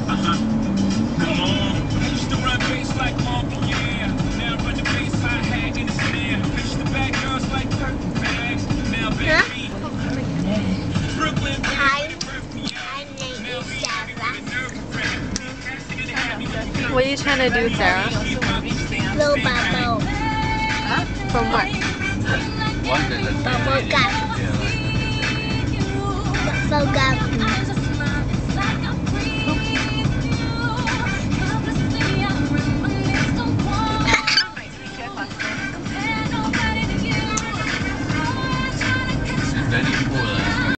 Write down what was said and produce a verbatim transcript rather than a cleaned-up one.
Uh-huh. Come on. I used to run bass like Mark, yeah. Now I run the bass hi-hat in the snare. Pitch the back girls like curtain bags. Now baby. Brooklyn, Hi, my name is Sarah. What are you trying to do, Sarah? Blow bubble. From what?